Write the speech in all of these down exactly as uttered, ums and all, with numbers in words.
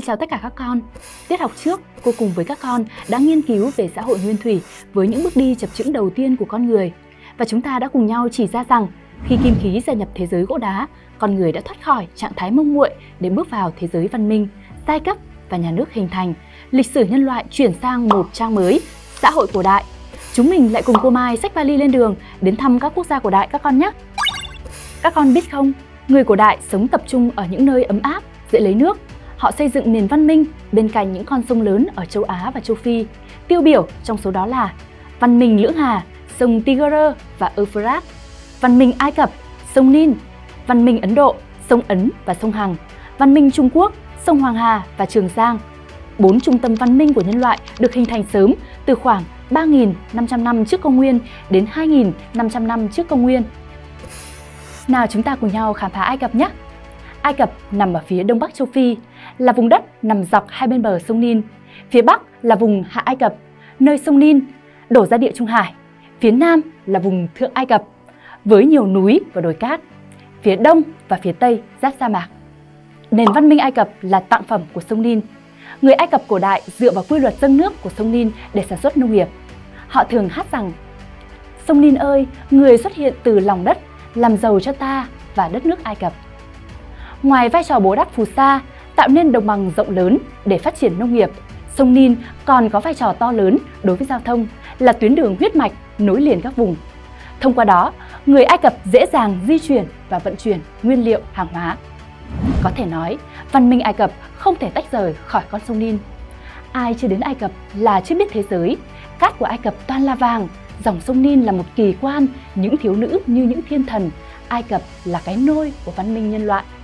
chào tất cả các con. Tiết học trước, cô cùng với các con đã nghiên cứu về xã hội nguyên thủy với những bước đi chập chững đầu tiên của con người. Và chúng ta đã cùng nhau chỉ ra rằng khi kim khí gia nhập thế giới gỗ đá, con người đã thoát khỏi trạng thái mông muội để bước vào thế giới văn minh, giai cấp và nhà nước hình thành. Lịch sử nhân loại chuyển sang một trang mới, xã hội cổ đại. Chúng mình lại cùng cô Mai xách vali lên đường đến thăm các quốc gia cổ đại các con nhé. Các con biết không, người cổ đại sống tập trung ở những nơi ấm áp, dễ lấy nước. Họ xây dựng nền văn minh bên cạnh những con sông lớn ở châu Á và châu Phi. Tiêu biểu trong số đó là văn minh Lưỡng Hà, sông Tigre và Euphrates, văn minh Ai Cập, sông Nin, văn minh Ấn Độ, sông Ấn và sông Hằng, văn minh Trung Quốc, sông Hoàng Hà và Trường Giang. Bốn trung tâm văn minh của nhân loại được hình thành sớm từ khoảng ba nghìn năm trăm năm trước công nguyên đến hai nghìn năm trăm năm trước công nguyên. Nào chúng ta cùng nhau khám phá Ai Cập nhé! Ai Cập nằm ở phía đông bắc châu Phi, là vùng đất nằm dọc hai bên bờ sông Nin. Phía bắc là vùng Hạ Ai Cập, nơi sông Nin đổ ra Địa Trung Hải. Phía nam là vùng Thượng Ai Cập, với nhiều núi và đồi cát. Phía đông và phía tây giáp sa mạc. Nền văn minh Ai Cập là tặng phẩm của sông Nin. Người Ai Cập cổ đại dựa vào quy luật dâng nước của sông Nin để sản xuất nông nghiệp. Họ thường hát rằng: sông Nin ơi, người xuất hiện từ lòng đất, làm giàu cho ta và đất nước Ai Cập. Ngoài vai trò bù đắp phù sa, tạo nên đồng bằng rộng lớn để phát triển nông nghiệp, sông Nin còn có vai trò to lớn đối với giao thông, là tuyến đường huyết mạch nối liền các vùng. Thông qua đó, người Ai Cập dễ dàng di chuyển và vận chuyển nguyên liệu, hàng hóa. Có thể nói, văn minh Ai Cập không thể tách rời khỏi con sông Nin. Ai chưa đến Ai Cập là chưa biết thế giới. Cát của Ai Cập toàn là vàng, dòng sông Nin là một kỳ quan, những thiếu nữ như những thiên thần. Ai Cập là cái nôi của văn minh nhân loại.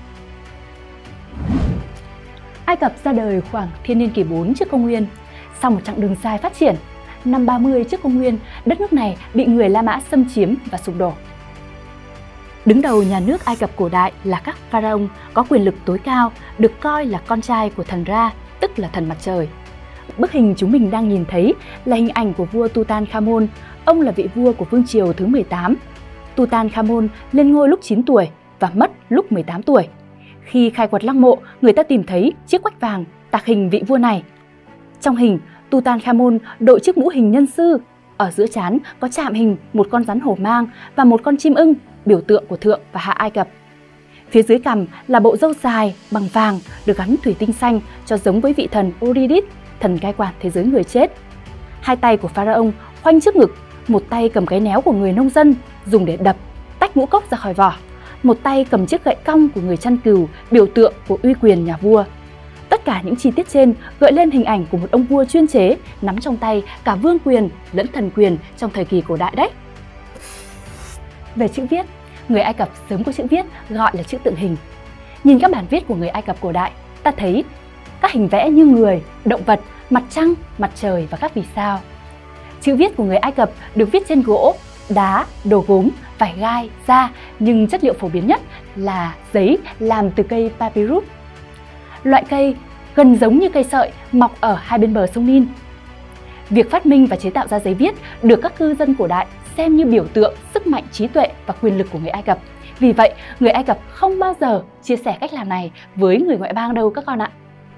Ai Cập ra đời khoảng thiên niên kỷ bốn trước công nguyên. Sau một chặng đường dài phát triển, năm ba mươi trước công nguyên, đất nước này bị người La Mã xâm chiếm và sụp đổ. Đứng đầu nhà nước Ai Cập cổ đại là các pharaoh có quyền lực tối cao, được coi là con trai của thần Ra, tức là thần mặt trời. Bức hình chúng mình đang nhìn thấy là hình ảnh của vua Tutankhamun. Ông là vị vua của vương triều thứ mười tám. Tutankhamun lên ngôi lúc chín tuổi và mất lúc mười tám tuổi. Khi khai quật lăng mộ, người ta tìm thấy chiếc quách vàng tạc hình vị vua này. Trong hình, Tutankhamun đội chiếc mũ hình nhân sư. Ở giữa trán có chạm hình một con rắn hổ mang và một con chim ưng, biểu tượng của Thượng và Hạ Ai Cập. Phía dưới cằm là bộ râu dài bằng vàng được gắn thủy tinh xanh cho giống với vị thần Osiris, thần cai quản thế giới người chết. Hai tay của pharaoh khoanh trước ngực, một tay cầm cái néo của người nông dân dùng để đập, tách ngũ cốc ra khỏi vỏ. Một tay cầm chiếc gậy cong của người chăn cừu, biểu tượng của uy quyền nhà vua. Tất cả những chi tiết trên gợi lên hình ảnh của một ông vua chuyên chế, nắm trong tay cả vương quyền lẫn thần quyền trong thời kỳ cổ đại đấy. Về chữ viết, người Ai Cập sớm có chữ viết gọi là chữ tượng hình. Nhìn các bản viết của người Ai Cập cổ đại, ta thấy các hình vẽ như người, động vật, mặt trăng, mặt trời và các vì sao. Chữ viết của người Ai Cập được viết trên gỗ, đá, đồ gốm, vải gai, da, nhưng chất liệu phổ biến nhất là giấy làm từ cây papyrus. Loại cây gần giống như cây sợi mọc ở hai bên bờ sông Nin. Việc phát minh và chế tạo ra giấy viết được các cư dân cổ đại xem như biểu tượng sức mạnh trí tuệ và quyền lực của người Ai Cập. Vì vậy, người Ai Cập không bao giờ chia sẻ cách làm này với người ngoại bang đâu các con ạ.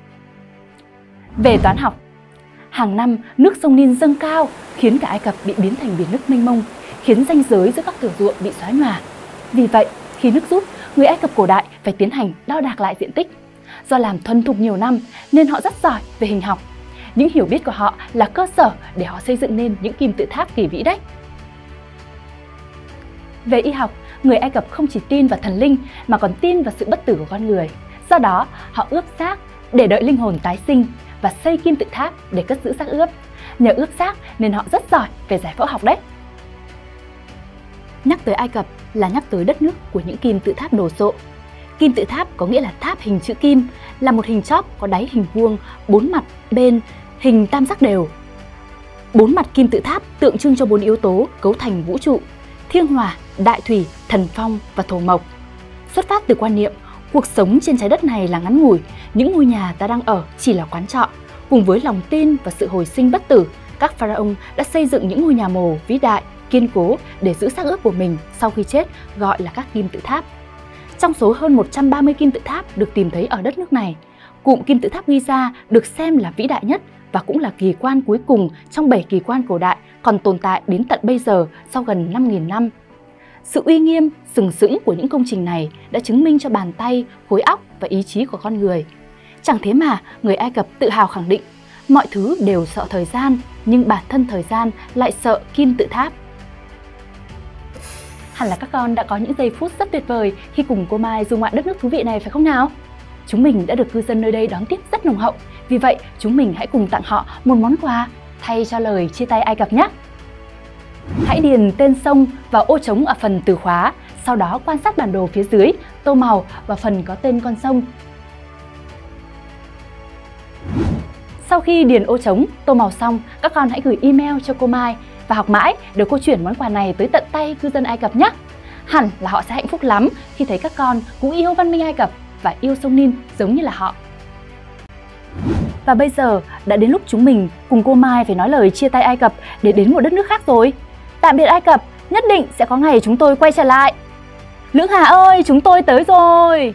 Về toán học, hàng năm nước sông Nin dâng cao khiến cả Ai Cập bị biến thành biển nước mênh mông, khiến ranh giới giữa các thửa ruộng bị xóa nhòa. Vì vậy, khi nước rút, người Ai Cập cổ đại phải tiến hành đo đạc lại diện tích. Do làm thuần thục nhiều năm nên họ rất giỏi về hình học. Những hiểu biết của họ là cơ sở để họ xây dựng nên những kim tự tháp kỳ vĩ đấy. Về y học, người Ai Cập không chỉ tin vào thần linh mà còn tin vào sự bất tử của con người. Do đó, họ ướp xác để đợi linh hồn tái sinh và xây kim tự tháp để cất giữ xác ướp. Nhờ ướp xác nên họ rất giỏi về giải phẫu học đấy. Nhắc tới Ai Cập là nhắc tới đất nước của những kim tự tháp đồ sộ. Kim tự tháp có nghĩa là tháp hình chữ kim, là một hình chóp có đáy hình vuông, bốn mặt bên hình tam giác đều. Bốn mặt kim tự tháp tượng trưng cho bốn yếu tố cấu thành vũ trụ: thiên hỏa, đại thủy, thần phong và thổ mộc. Xuất phát từ quan niệm cuộc sống trên trái đất này là ngắn ngủi, những ngôi nhà ta đang ở chỉ là quán trọ. Cùng với lòng tin và sự hồi sinh bất tử, các pharaoh đã xây dựng những ngôi nhà mồ vĩ đại, kiên cố để giữ xác ướp của mình sau khi chết, gọi là các kim tự tháp. Trong số hơn một trăm ba mươi kim tự tháp được tìm thấy ở đất nước này, Cụm kim tự tháp Giza được xem là vĩ đại nhất và cũng là kỳ quan cuối cùng trong bảy kỳ quan cổ đại còn tồn tại đến tận bây giờ sau gần năm nghìn năm. Sự uy nghiêm, sừng sững của những công trình này đã chứng minh cho bàn tay, khối óc và ý chí của con người. Chẳng thế mà người Ai Cập tự hào khẳng định mọi thứ đều sợ thời gian, nhưng bản thân thời gian lại sợ kim tự tháp. Hẳn là các con đã có những giây phút rất tuyệt vời khi cùng cô Mai du ngoạn đất nước thú vị này phải không nào? Chúng mình đã được cư dân nơi đây đón tiếp rất nồng hậu, vì vậy chúng mình hãy cùng tặng họ một món quà thay cho lời chia tay Ai Cập nhé! Hãy điền tên sông vào ô trống ở phần từ khóa, sau đó quan sát bản đồ phía dưới, tô màu và phần có tên con sông. Sau khi điền ô trống, tô màu xong, các con hãy gửi email cho cô Mai và học mãi để cô chuyển món quà này tới tận tay cư dân Ai Cập nhé! Hẳn là họ sẽ hạnh phúc lắm khi thấy các con cũng yêu văn minh Ai Cập và yêu sông Nin giống như là họ. Và bây giờ đã đến lúc chúng mình cùng cô Mai phải nói lời chia tay Ai Cập để đến một đất nước khác rồi. Tạm biệt Ai Cập, nhất định sẽ có ngày chúng tôi quay trở lại. Lưỡng Hà ơi, chúng tôi tới rồi!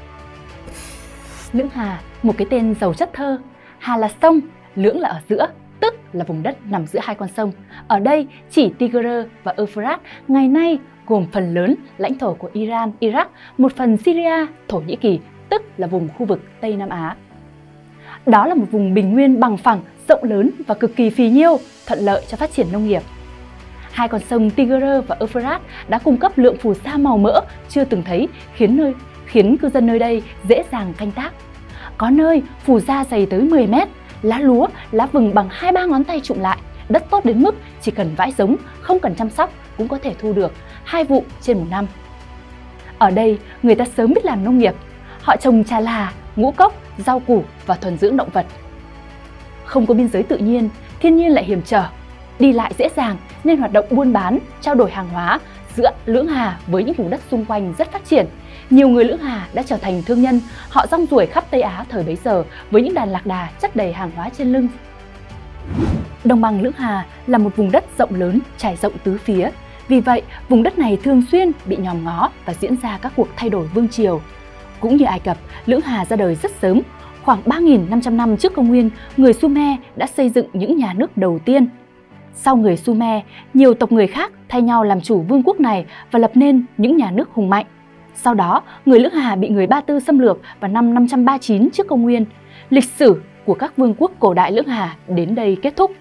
Lưỡng Hà, một cái tên giàu chất thơ. Hà là sông, Lưỡng là ở giữa, tức là vùng đất nằm giữa hai con sông. Ở đây chỉ Tigre và Euphrates ngày nay gồm phần lớn lãnh thổ của Iran, Iraq, một phần Syria, Thổ Nhĩ Kỳ, tức là vùng khu vực Tây Nam Á. Đó là một vùng bình nguyên bằng phẳng, rộng lớn và cực kỳ phì nhiêu, thuận lợi cho phát triển nông nghiệp. Hai con sông Tigre và Euphrates đã cung cấp lượng phù sa màu mỡ chưa từng thấy, khiến nơi khiến cư dân nơi đây dễ dàng canh tác. Có nơi phù sa dày tới mười mét, lá lúa, lá vừng bằng hai ba ngón tay trụm lại, đất tốt đến mức chỉ cần vãi giống, không cần chăm sóc cũng có thể thu được hai vụ trên một năm. Ở đây, người ta sớm biết làm nông nghiệp. Họ trồng trà là, ngũ cốc, rau củ và thuần dưỡng động vật. Không có biên giới tự nhiên, thiên nhiên lại hiểm trở. Đi lại dễ dàng nên hoạt động buôn bán, trao đổi hàng hóa giữa Lưỡng Hà với những vùng đất xung quanh rất phát triển. Nhiều người Lưỡng Hà đã trở thành thương nhân, họ rong ruổi khắp Tây Á thời bấy giờ với những đàn lạc đà chất đầy hàng hóa trên lưng. Đồng bằng Lưỡng Hà là một vùng đất rộng lớn, trải rộng tứ phía. Vì vậy, vùng đất này thường xuyên bị nhòm ngó và diễn ra các cuộc thay đổi vương triều. Cũng như Ai Cập, Lưỡng Hà ra đời rất sớm. Khoảng ba nghìn năm trăm năm trước công nguyên, người Sumer đã xây dựng những nhà nước đầu tiên. Sau người Sumer, nhiều tộc người khác thay nhau làm chủ vương quốc này và lập nên những nhà nước hùng mạnh. Sau đó, người Lưỡng Hà bị người Ba Tư xâm lược vào năm năm trăm ba mươi chín trước công nguyên. Lịch sử của các vương quốc cổ đại Lưỡng Hà đến đây kết thúc.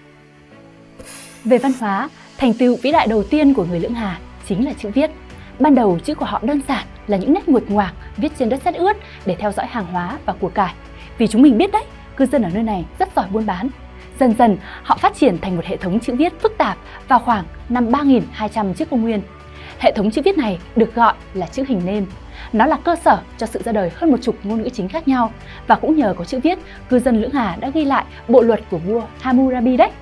Về văn hóa, thành tựu vĩ đại đầu tiên của người Lưỡng Hà chính là chữ viết. Ban đầu chữ của họ đơn giản là những nét nguệch ngoạc viết trên đất sét ướt để theo dõi hàng hóa và của cải. Vì chúng mình biết đấy, cư dân ở nơi này rất giỏi buôn bán. Dần dần, họ phát triển thành một hệ thống chữ viết phức tạp vào khoảng năm ba nghìn hai trăm trước công nguyên. Hệ thống chữ viết này được gọi là chữ hình nêm. Nó là cơ sở cho sự ra đời hơn một chục ngôn ngữ chính khác nhau, và cũng nhờ có chữ viết, cư dân Lưỡng Hà đã ghi lại bộ luật của vua Hammurabi đấy.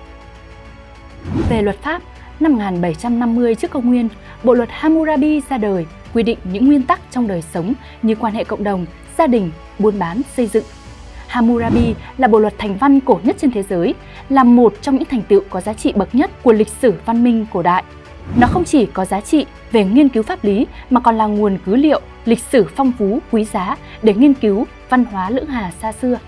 Về luật pháp, năm một nghìn bảy trăm năm mươi trước công nguyên, bộ luật Hammurabi ra đời, quy định những nguyên tắc trong đời sống như quan hệ cộng đồng, gia đình, buôn bán, xây dựng. Hammurabi là bộ luật thành văn cổ nhất trên thế giới, là một trong những thành tựu có giá trị bậc nhất của lịch sử văn minh cổ đại. Nó không chỉ có giá trị về nghiên cứu pháp lý mà còn là nguồn cứ liệu, lịch sử phong phú, quý giá để nghiên cứu văn hóa Lưỡng Hà xa xưa.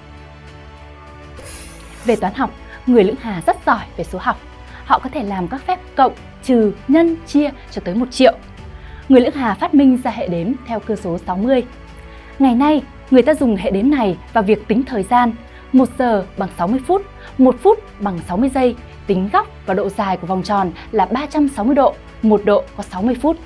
Về toán học, người Lưỡng Hà rất giỏi về số học. Họ có thể làm các phép cộng, trừ, nhân, chia cho tới một triệu. Người Lưỡng Hà phát minh ra hệ đếm theo cơ số sáu mươi. Ngày nay, người ta dùng hệ đếm này vào việc tính thời gian. Một giờ bằng sáu mươi phút, một phút bằng sáu mươi giây, tính góc và độ dài của vòng tròn là ba trăm sáu mươi độ, một độ có sáu mươi phút.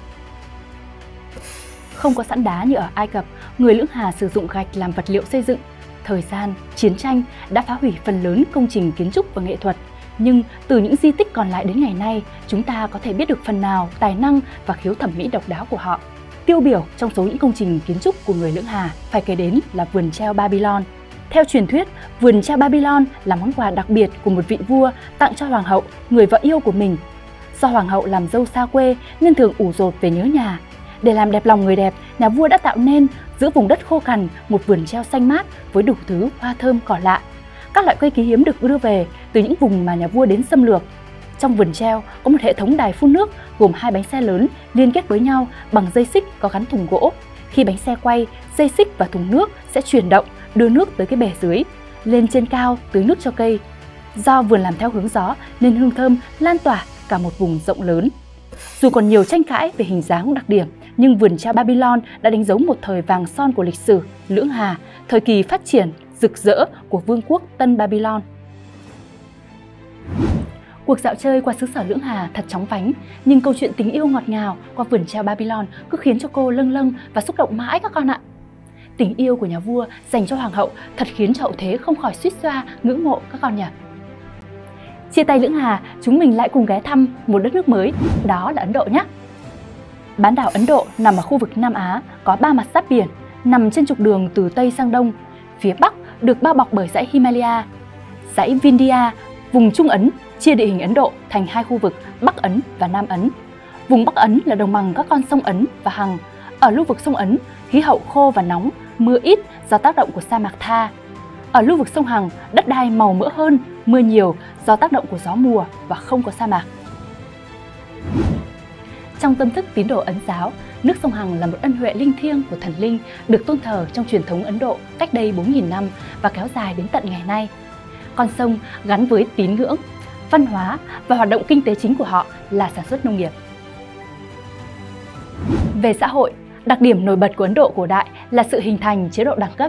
Không có sẵn đá như ở Ai Cập, người Lưỡng Hà sử dụng gạch làm vật liệu xây dựng. Thời gian, chiến tranh đã phá hủy phần lớn công trình kiến trúc và nghệ thuật. Nhưng từ những di tích còn lại đến ngày nay, chúng ta có thể biết được phần nào tài năng và khiếu thẩm mỹ độc đáo của họ. Tiêu biểu trong số những công trình kiến trúc của người Lưỡng Hà phải kể đến là vườn treo Babylon. Theo truyền thuyết, vườn treo Babylon là món quà đặc biệt của một vị vua tặng cho hoàng hậu, người vợ yêu của mình. Do hoàng hậu làm dâu xa quê nên thường ủ dột về nhớ nhà. Để làm đẹp lòng người đẹp, nhà vua đã tạo nên giữa vùng đất khô cằn một vườn treo xanh mát với đủ thứ hoa thơm cỏ lạ. Các loại cây quý hiếm được đưa về từ những vùng mà nhà vua đến xâm lược. Trong vườn treo có một hệ thống đài phun nước gồm hai bánh xe lớn liên kết với nhau bằng dây xích có gắn thùng gỗ. Khi bánh xe quay, dây xích và thùng nước sẽ chuyển động đưa nước tới cái bể dưới, lên trên cao tưới nước cho cây. Do vườn làm theo hướng gió nên hương thơm lan tỏa cả một vùng rộng lớn. Dù còn nhiều tranh cãi về hình dáng đặc điểm, nhưng vườn treo Babylon đã đánh dấu một thời vàng son của lịch sử Lưỡng Hà, thời kỳ phát triển rực rỡ của vương quốc Tân Babylon. Cuộc dạo chơi qua xứ sở Lưỡng Hà thật chóng vánh, nhưng câu chuyện tình yêu ngọt ngào qua vườn treo Babylon cứ khiến cho cô lâng lâng và xúc động mãi các con ạ. Tình yêu của nhà vua dành cho hoàng hậu thật khiến cho hậu thế không khỏi suýt xoa ngưỡng mộ các con nhỉ. Chia tay Lưỡng Hà, chúng mình lại cùng ghé thăm một đất nước mới, đó là Ấn Độ nhé. Bán đảo Ấn Độ nằm ở khu vực Nam Á, có ba mặt giáp biển, nằm trên trục đường từ Tây sang Đông. Phía Bắc được bao bọc bởi dãy Himalaya. Dãy Vindhya, vùng Trung Ấn, chia địa hình Ấn Độ thành hai khu vực Bắc Ấn và Nam Ấn. Vùng Bắc Ấn là đồng bằng các con sông Ấn và Hằng. Ở lưu vực sông Ấn, khí hậu khô và nóng, mưa ít do tác động của sa mạc Tha. Ở lưu vực sông Hằng, đất đai màu mỡ hơn, mưa nhiều do tác động của gió mùa và không có sa mạc. Trong tâm thức tín đồ Ấn giáo, nước sông Hằng là một ân huệ linh thiêng của thần linh được tôn thờ trong truyền thống Ấn Độ cách đây bốn nghìn năm và kéo dài đến tận ngày nay. Con sông gắn với tín ngưỡng, văn hóa và hoạt động kinh tế chính của họ là sản xuất nông nghiệp. Về xã hội, đặc điểm nổi bật của Ấn Độ cổ đại là sự hình thành chế độ đẳng cấp.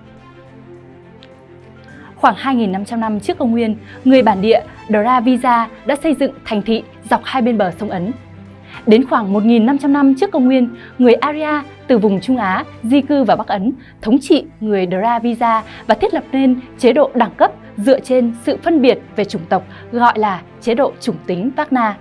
Khoảng hai nghìn năm trăm năm trước công nguyên, người bản địa Dravida đã xây dựng thành thị dọc hai bên bờ sông Ấn. Đến khoảng một nghìn năm trăm năm trước công nguyên, người Arya từ vùng Trung Á di cư vào Bắc Ấn, thống trị người Dravida và thiết lập nên chế độ đẳng cấp dựa trên sự phân biệt về chủng tộc gọi là chế độ chủng tính Varna.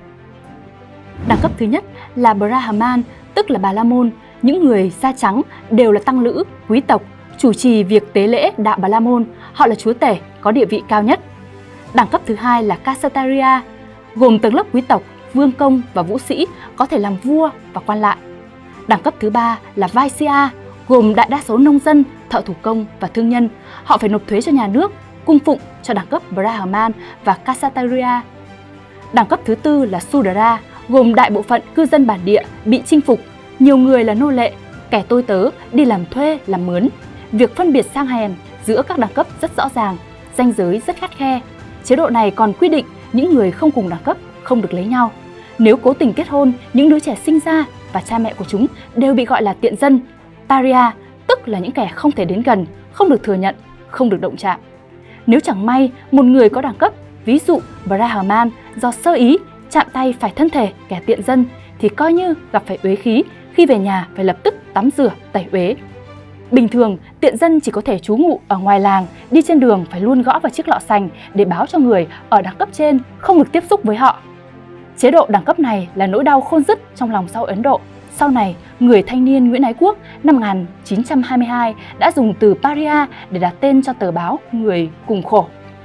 Đẳng cấp thứ nhất là Brahman, tức là Bà La Môn. Những người da trắng đều là tăng lữ, quý tộc, chủ trì việc tế lễ đạo Bà La Môn. Họ là chúa tể, có địa vị cao nhất. Đẳng cấp thứ hai là Kshatriya, gồm tầng lớp quý tộc, vương công và vũ sĩ, có thể làm vua và quan lại. Đẳng cấp thứ ba là Vaisya, gồm đại đa số nông dân, thợ thủ công và thương nhân. Họ phải nộp thuế cho nhà nước, cung phụng cho đẳng cấp Brahman và Kshatriya. Đẳng cấp thứ tư là Sudra, gồm đại bộ phận cư dân bản địa bị chinh phục, nhiều người là nô lệ, kẻ tôi tớ đi làm thuê, làm mướn. Việc phân biệt sang hèn giữa các đẳng cấp rất rõ ràng, ranh giới rất khắt khe. Chế độ này còn quy định những người không cùng đẳng cấp không được lấy nhau. Nếu cố tình kết hôn, những đứa trẻ sinh ra và cha mẹ của chúng đều bị gọi là tiện dân, paria, tức là những kẻ không thể đến gần, không được thừa nhận, không được động chạm. Nếu chẳng may một người có đẳng cấp, ví dụ Brahman, do sơ ý chạm tay phải thân thể kẻ tiện dân thì coi như gặp phải uế khí, khi về nhà phải lập tức tắm rửa tẩy uế. Bình thường, tiện dân chỉ có thể trú ngụ ở ngoài làng, đi trên đường phải luôn gõ vào chiếc lọ sành để báo cho người ở đẳng cấp trên không được tiếp xúc với họ. Chế độ đẳng cấp này là nỗi đau khôn dứt trong lòng xã hội Ấn Độ. Sau này, người thanh niên Nguyễn Ái Quốc năm một nghìn chín trăm hai mươi hai đã dùng từ paria để đặt tên cho tờ báo Người Cùng Khổ.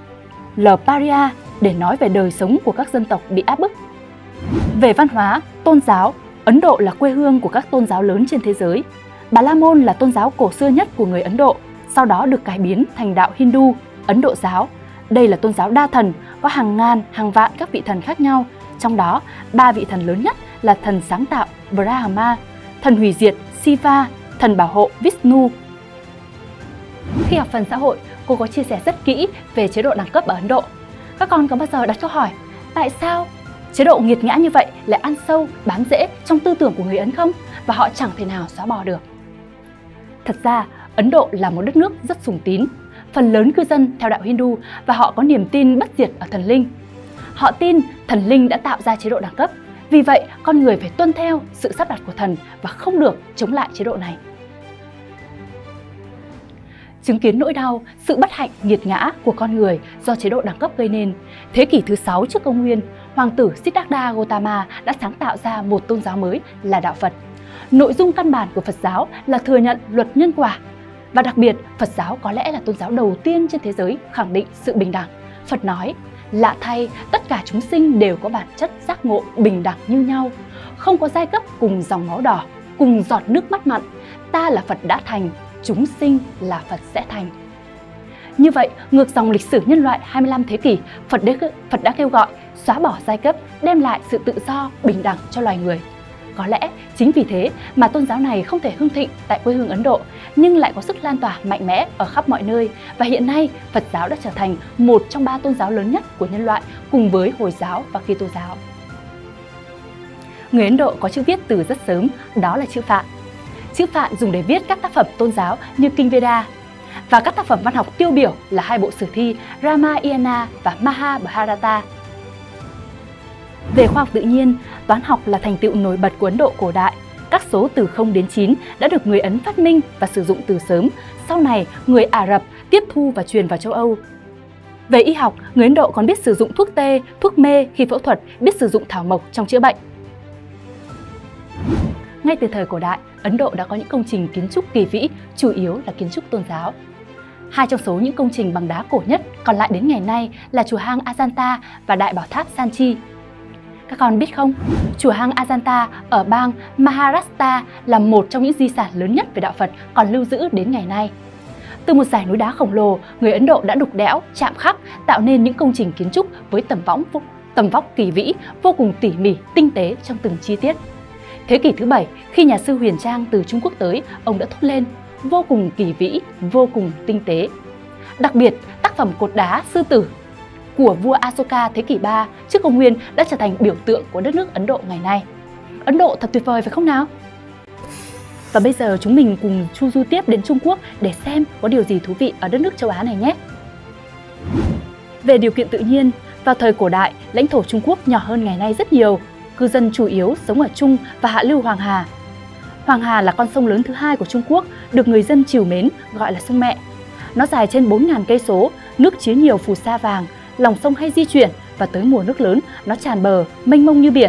L paria để nói về đời sống của các dân tộc bị áp bức. Về văn hóa, tôn giáo, Ấn Độ là quê hương của các tôn giáo lớn trên thế giới. Bà La Môn là tôn giáo cổ xưa nhất của người Ấn Độ, sau đó được cải biến thành đạo Hindu, Ấn Độ giáo. Đây là tôn giáo đa thần, có hàng ngàn, hàng vạn các vị thần khác nhau. Trong đó, ba vị thần lớn nhất là thần sáng tạo Brahma, thần hủy diệt Shiva, thần bảo hộ Vishnu. Khi học phần xã hội, cô có chia sẻ rất kỹ về chế độ đẳng cấp ở Ấn Độ. Các con có bao giờ đặt câu hỏi, tại sao chế độ nghiệt ngã như vậy lại ăn sâu, bám rễ trong tư tưởng của người Ấn không? Và họ chẳng thể nào xóa bỏ được. Thật ra, Ấn Độ là một đất nước rất sùng tín. Phần lớn cư dân theo đạo Hindu và họ có niềm tin bất diệt ở thần linh. Họ tin thần linh đã tạo ra chế độ đẳng cấp. Vì vậy, con người phải tuân theo sự sắp đặt của thần và không được chống lại chế độ này. Chứng kiến nỗi đau, sự bất hạnh nghiệt ngã của con người do chế độ đẳng cấp gây nên, thế kỷ thứ sáu trước công nguyên, hoàng tử Siddhartha Gautama đã sáng tạo ra một tôn giáo mới là đạo Phật. Nội dung căn bản của Phật giáo là thừa nhận luật nhân quả. Và đặc biệt, Phật giáo có lẽ là tôn giáo đầu tiên trên thế giới khẳng định sự bình đẳng. Phật nói, lạ thay, tất cả chúng sinh đều có bản chất giác ngộ bình đẳng như nhau. Không có giai cấp cùng dòng máu đỏ, cùng giọt nước mắt mặn. Ta là Phật đã thành, chúng sinh là Phật sẽ thành. Như vậy, ngược dòng lịch sử nhân loại hai mươi lăm thế kỷ, Phật đã, Phật đã kêu gọi xóa bỏ giai cấp, đem lại sự tự do, bình đẳng cho loài người. Có lẽ chính vì thế mà tôn giáo này không thể hưng thịnh tại quê hương Ấn Độ, nhưng lại có sức lan tỏa mạnh mẽ ở khắp mọi nơi, và hiện nay Phật giáo đã trở thành một trong ba tôn giáo lớn nhất của nhân loại cùng với Hồi giáo và Kitô giáo. Người Ấn Độ có chữ viết từ rất sớm, đó là chữ Phạn. Chữ Phạn dùng để viết các tác phẩm tôn giáo như Kinh Veda, và các tác phẩm văn học tiêu biểu là hai bộ sử thi Ramayana và Mahabharata. Về khoa học tự nhiên, toán học là thành tựu nổi bật của Ấn Độ cổ đại. Các số từ không đến chín đã được người Ấn phát minh và sử dụng từ sớm, sau này người Ả Rập tiếp thu và truyền vào châu Âu. Về y học, người Ấn Độ còn biết sử dụng thuốc tê, thuốc mê khi phẫu thuật, biết sử dụng thảo mộc trong chữa bệnh. Ngay từ thời cổ đại, Ấn Độ đã có những công trình kiến trúc kỳ vĩ, chủ yếu là kiến trúc tôn giáo. Hai trong số những công trình bằng đá cổ nhất còn lại đến ngày nay là chùa hang Ajanta và đại bảo tháp Sanchi. Các con biết không, chùa hang Ajanta ở bang Maharashtra là một trong những di sản lớn nhất về đạo Phật còn lưu giữ đến ngày nay. Từ một dải núi đá khổng lồ, người Ấn Độ đã đục đẽo, chạm khắc, tạo nên những công trình kiến trúc với tầm võng, tầm vóc kỳ vĩ, vô cùng tỉ mỉ, tinh tế trong từng chi tiết. Thế kỷ thứ bảy, khi nhà sư Huyền Trang từ Trung Quốc tới, ông đã thốt lên vô cùng kỳ vĩ, vô cùng tinh tế. Đặc biệt, tác phẩm cột đá sư tử của vua Asoka thế kỷ ba trước công nguyên đã trở thành biểu tượng của đất nước Ấn Độ ngày nay. Ấn Độ thật tuyệt vời phải không nào? Và bây giờ chúng mình cùng chu du tiếp đến Trung Quốc để xem có điều gì thú vị ở đất nước châu Á này nhé. Về điều kiện tự nhiên, vào thời cổ đại, lãnh thổ Trung Quốc nhỏ hơn ngày nay rất nhiều. Cư dân chủ yếu sống ở Trung và Hạ lưu Hoàng Hà. Hoàng Hà là con sông lớn thứ hai của Trung Quốc, được người dân trìu mến gọi là sông mẹ. Nó dài trên bốn nghìn cây số, nước chứa nhiều phù sa vàng, lòng sông hay di chuyển và tới mùa nước lớn, nó tràn bờ, mênh mông như biển.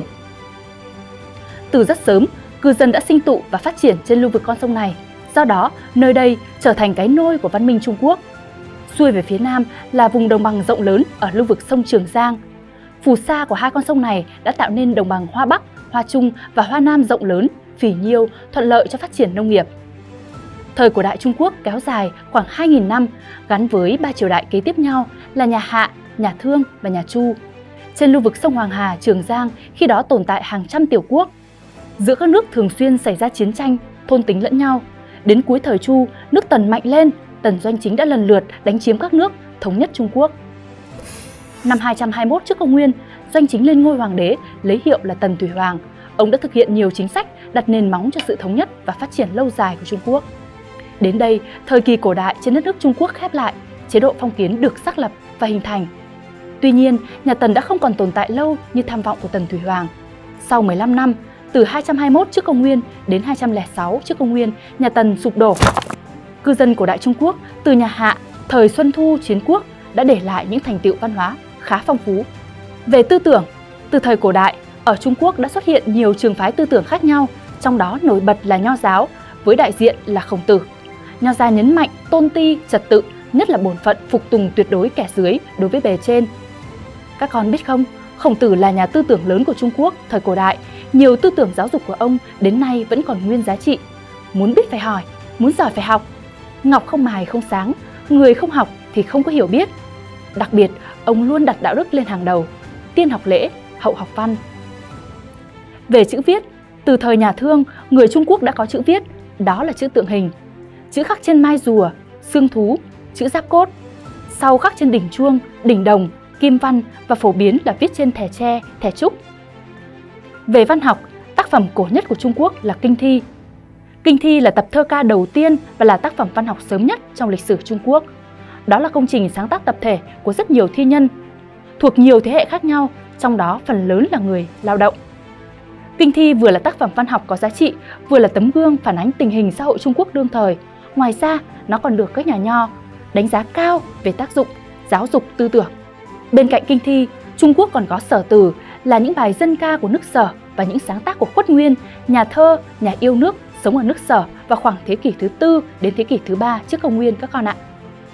Từ rất sớm, cư dân đã sinh tụ và phát triển trên lưu vực con sông này. Do đó, nơi đây trở thành cái nôi của văn minh Trung Quốc. Xuôi về phía nam là vùng đồng bằng rộng lớn ở lưu vực sông Trường Giang. Phù sa của hai con sông này đã tạo nên đồng bằng Hoa Bắc, Hoa Trung và Hoa Nam rộng lớn, phì nhiêu, thuận lợi cho phát triển nông nghiệp. Thời cổ đại Trung Quốc kéo dài khoảng hai nghìn năm, gắn với ba triều đại kế tiếp nhau là nhà Hạ, nhà Thương và nhà Chu. Trên lưu vực sông Hoàng Hà, Trường Giang khi đó tồn tại hàng trăm tiểu quốc. Giữa các nước thường xuyên xảy ra chiến tranh, thôn tính lẫn nhau. Đến cuối thời Chu, nước Tần mạnh lên, Tần Doanh Chính đã lần lượt đánh chiếm các nước, thống nhất Trung Quốc. Năm hai trăm hai mươi mốt trước công nguyên, Doanh Chính lên ngôi hoàng đế, lấy hiệu là Tần Thủy Hoàng. Ông đã thực hiện nhiều chính sách đặt nền móng cho sự thống nhất và phát triển lâu dài của Trung Quốc. Đến đây, thời kỳ cổ đại trên đất nước Trung Quốc khép lại, chế độ phong kiến được xác lập và hình thành. Tuy nhiên, nhà Tần đã không còn tồn tại lâu như tham vọng của Tần Thủy Hoàng. Sau mười lăm năm, từ hai trăm hai mươi mốt trước công nguyên đến hai trăm lẻ sáu trước công nguyên, nhà Tần sụp đổ. Cư dân cổ đại Trung Quốc từ nhà Hạ, thời Xuân Thu Chiến Quốc đã để lại những thành tựu văn hóa khá phong phú. Về tư tưởng, từ thời cổ đại, ở Trung Quốc đã xuất hiện nhiều trường phái tư tưởng khác nhau, trong đó nổi bật là Nho giáo, với đại diện là Khổng Tử. Nho gia nhấn mạnh tôn ti, trật tự, nhất là bổn phận phục tùng tuyệt đối kẻ dưới đối với bề trên. Các con biết không, Khổng Tử là nhà tư tưởng lớn của Trung Quốc thời cổ đại, nhiều tư tưởng giáo dục của ông đến nay vẫn còn nguyên giá trị. Muốn biết phải hỏi, muốn giỏi phải học. Ngọc không mài không sáng, người không học thì không có hiểu biết. Đặc biệt, ông luôn đặt đạo đức lên hàng đầu, tiên học lễ, hậu học văn. Về chữ viết, từ thời nhà Thương, người Trung Quốc đã có chữ viết, đó là chữ tượng hình. Chữ khắc trên mai rùa, xương thú, chữ giáp cốt. Sau khắc trên đỉnh chuông, đỉnh đồng, kim văn và phổ biến là viết trên thẻ tre, thẻ trúc. Về văn học, tác phẩm cổ nhất của Trung Quốc là Kinh Thi. Kinh Thi là tập thơ ca đầu tiên và là tác phẩm văn học sớm nhất trong lịch sử Trung Quốc. Đó là công trình sáng tác tập thể của rất nhiều thi nhân, thuộc nhiều thế hệ khác nhau, trong đó phần lớn là người lao động. Kinh Thi vừa là tác phẩm văn học có giá trị, vừa là tấm gương phản ánh tình hình xã hội Trung Quốc đương thời. Ngoài ra, nó còn được các nhà nho đánh giá cao về tác dụng giáo dục tư tưởng. Bên cạnh Kinh Thi, Trung Quốc còn có Sở Từ là những bài dân ca của nước Sở và những sáng tác của Khuất Nguyên, nhà thơ, nhà yêu nước sống ở nước Sở vào khoảng thế kỷ thứ tư đến thế kỷ thứ ba trước công nguyên các con ạ.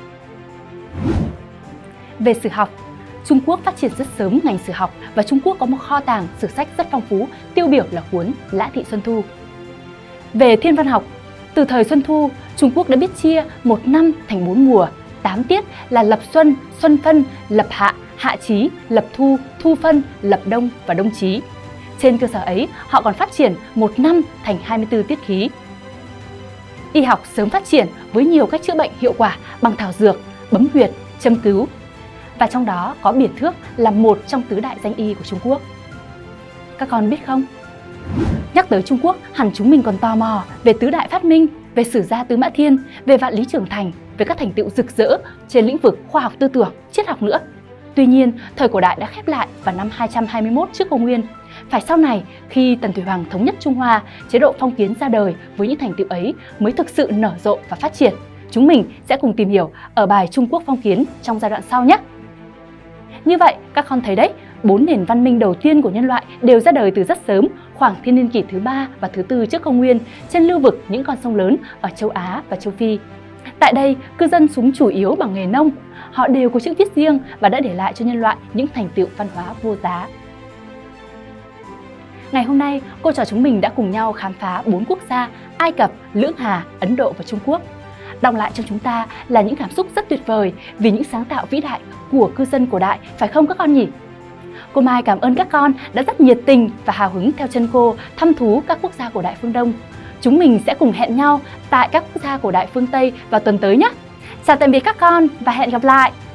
Về sử học, Trung Quốc phát triển rất sớm ngành sử học và Trung Quốc có một kho tàng sử sách rất phong phú, tiêu biểu là cuốn Lã Thị Xuân Thu. Về thiên văn học, từ thời Xuân Thu, Trung Quốc đã biết chia một năm thành bốn mùa, tám tiết là lập xuân, xuân phân, lập hạ, hạ chí, lập thu, thu phân, lập đông và đông chí. Trên cơ sở ấy, họ còn phát triển một năm thành hai mươi tư tiết khí. Y học sớm phát triển với nhiều cách chữa bệnh hiệu quả bằng thảo dược, bấm huyệt, châm cứu. Và trong đó có Biển Thước là một trong tứ đại danh y của Trung Quốc. Các con biết không? Nhắc tới Trung Quốc, hẳn chúng mình còn tò mò về tứ đại phát minh, về Sử gia Tư Mã Thiên, về Vạn Lý Trường Thành, về các thành tựu rực rỡ trên lĩnh vực khoa học tư tưởng, triết học nữa. Tuy nhiên, thời cổ đại đã khép lại vào năm hai trăm hai mươi mốt trước công nguyên. Phải sau này, khi Tần Thủy Hoàng thống nhất Trung Hoa, chế độ phong kiến ra đời với những thành tựu ấy mới thực sự nở rộ và phát triển. Chúng mình sẽ cùng tìm hiểu ở bài Trung Quốc phong kiến trong giai đoạn sau nhé! Như vậy, các con thấy đấy, bốn nền văn minh đầu tiên của nhân loại đều ra đời từ rất sớm, khoảng thiên niên kỷ thứ ba và thứ tư trước công nguyên, trên lưu vực những con sông lớn ở châu Á và châu Phi. Tại đây, cư dân sống chủ yếu bằng nghề nông. Họ đều có chữ viết riêng và đã để lại cho nhân loại những thành tựu văn hóa vô giá. Ngày hôm nay, cô trò chúng mình đã cùng nhau khám phá bốn quốc gia Ai Cập, Lưỡng Hà, Ấn Độ và Trung Quốc. Đọng lại trong chúng ta là những cảm xúc rất tuyệt vời vì những sáng tạo vĩ đại của cư dân cổ đại, phải không các con nhỉ? Cô Mai cảm ơn các con đã rất nhiệt tình và hào hứng theo chân cô thăm thú các quốc gia cổ đại phương Đông. Chúng mình sẽ cùng hẹn nhau tại các quốc gia cổ đại phương Tây vào tuần tới nhé! Chào tạm biệt các con và hẹn gặp lại!